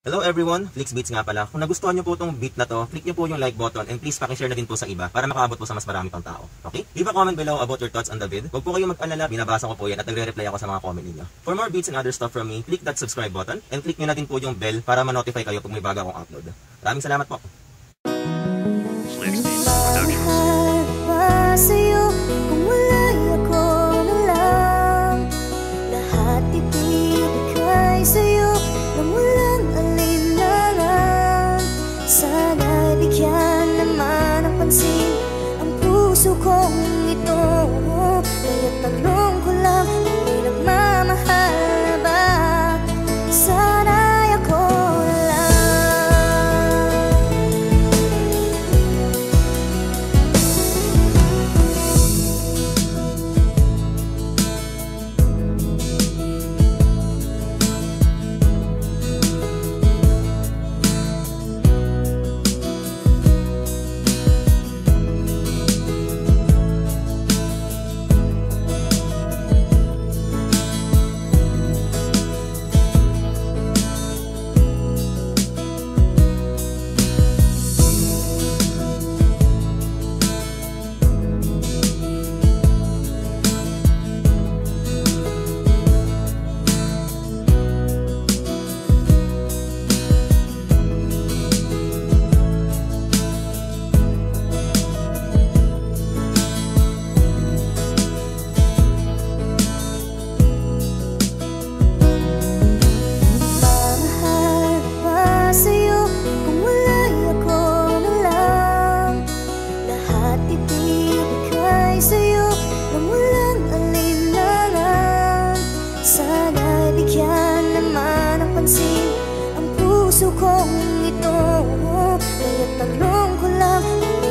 Hello everyone, Flixbeats nga pala. Kung nagustuhan nyo po itong beat na to, click nyo po yung like button and please pakishare na din po sa iba para makaabot po sa mas marami pang tao. Okay? Leave a comment below about your thoughts on the vid. Huwag po kayong mag-alala, binabasa ko po yan at nagre-reply ako sa mga comment ninyo. For more beats and other stuff from me, click that subscribe button and click nyo na din po yung bell para ma-notify kayo pag may bago akong upload. Maraming salamat po. Flixbeats Productions. Ang puso kong ito, kaya tanong ko lang, may nagmamahal na ba? Sana'y ako na lang. Sana'y bigyan naman ng pansin ang puso kong ito, kaya tanong ko lang.